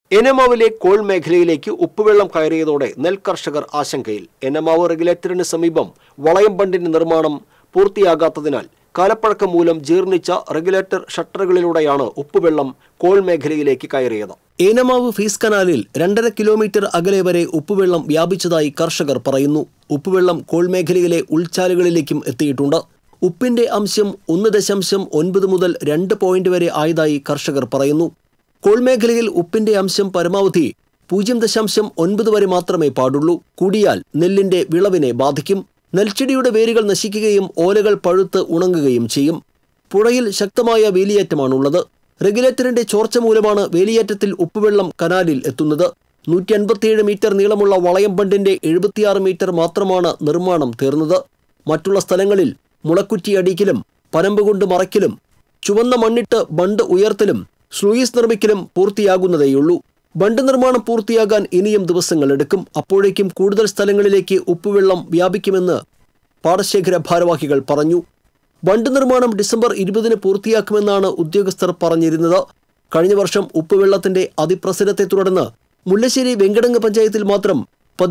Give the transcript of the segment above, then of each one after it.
എനമാവിലെ call മേഖലയിലേക്ക് ഉപ്പുവെള്ളം കയറിയതോടെ നെൽകർഷകർ ആശങ്കയിൽ. എനമാവ് റെഗുലേറ്ററിന് സമീപം വളയം ബണ്ടിന്റെ നിർമ്മാണം പൂർത്തിയാകാത്തതിനാൽ കാലപ്പഴക്കം മൂലം ജീർണിച്ച റെഗുലേറ്റർ ഷട്ടറുകളിലൂടെയാണ് ഉപ്പുവെള്ളം കോൾ മേഖലയിലേക്ക് കയറിയത്. ഏനമാവ് ഫീസ് കനാലിൽ 2.5 കിലോമീറ്റർ അകലെ വരെ ഉപ്പുവെള്ളം വ്യാപിച്ചതായി കർഷകർ പറയുന്നു. ഉപ്പുവെള്ളം കോൾ മേഖലയിലെ ഉൾച്ചാലുകളിലേക്കും എത്തിയിട്ടുണ്ട്. ഉപ്പിന്റെ അംശം 1.9 മുതൽ 2 പോയിന്റ് വരെ ആയതായി കർഷകർ പറയുന്നു. കോൾ മേഖലയിൽ ഉപ്പിന്റെ അംശം പരമാവധി 0.9 വരെ മാത്രമേ പാടുള്ളൂ. കൂടിയാൽ നെല്ലിന്റെ വിളവിനെ ബാധിക്കും. നെൽച്ചെടിയുടെ വേരുകൾ നശിക്കുകയും ഓലകൾ പഴുത്ത് ഉണങ്ങുകയും ചെയ്യും. പുഴയിൽ ശക്തമായ വേലിയേറ്റമാണുള്ളത്. റെഗുലേറ്ററിന്റെ ചോർച്ച മൂലമാണ് വേലിയേറ്റത്തിൽ ഉപ്പുവെള്ളം കനാലിൽ എത്തുന്നത്. 157 മീറ്റർ നീളമുള്ള വളയം ബണ്ടിന്റെ 76 മീറ്റർ മാത്രമാണ് നിർമ്മാണം തീർന്നത്. മറ്റുള്ള സ്ഥലങ്ങളിൽ മുളക്കുറ്റി അടിക്കലും പനമ്പ് കൊണ്ട് മറയ്ക്കലും ചുവന്ന മണ്ണിട്ട് ബണ്ട് ഉയർത്തലും സ്ലൂയിസ് നിർമ്മിക്കലും പൂർത്തിയാകുന്നതേയുള്ളൂ. ബണ്ട് നിർമ്മാണം പൂർത്തിയാകാൻ ഇനിയും ദിവസങ്ങളെടുക്കും. അപ്പോഴേക്കും കൂടുതൽ സ്ഥലങ്ങളിലേക്ക് ഉപ്പുവെള്ളം വ്യാപിക്കുമെന്ന് പാടശേഖര ഭാരവാഹികൾ പറഞ്ഞു. ബണ്ട് നിർമ്മാണം ഡിസംബർ 20 പൂർത്തിയാക്കുമെന്നാണ് ഉദ്യോഗസ്ഥർ പറഞ്ഞിരുന്നത്. കഴിഞ്ഞ വർഷം ഉപ്പുവെള്ളത്തിന്റെ അതിപ്രസരത്തെ തുടർന്ന് മുല്ലശ്ശേരി വെങ്കടങ്ങ് പഞ്ചായത്തിൽ മാത്രം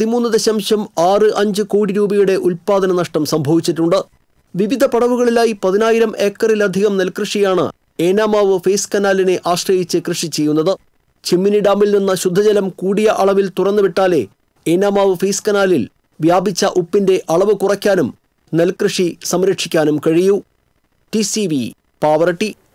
13.65 കോടി രൂപയുടെ ഉൽപാദന നഷ്ടം സംഭവിച്ചിട്ടുണ്ട്. വിവിധ പടവുകളിലായി 10,000 ഏക്കറിലധികം നെൽകൃഷിയാണ് ഏനാമാവ് ഫേസ് കനാലിനെ ആശ്രയിച്ച് കൃഷി ചെയ്യുന്നത്. ചിമ്മിനി ഡാമിൽ നിന്ന് ശുദ്ധജലം കൂടിയ അളവിൽ തുറന്നുവിട്ടാലേ ഏനാമാവ് ഫേസ് കനാലിൽ വ്യാപിച്ച ഉപ്പിന്റെ അളവ് കുറയ്ക്കാനും നെൽകൃഷി സംരക്ഷിക്കാനും കഴിയൂ. TCV പാവറട്ടി.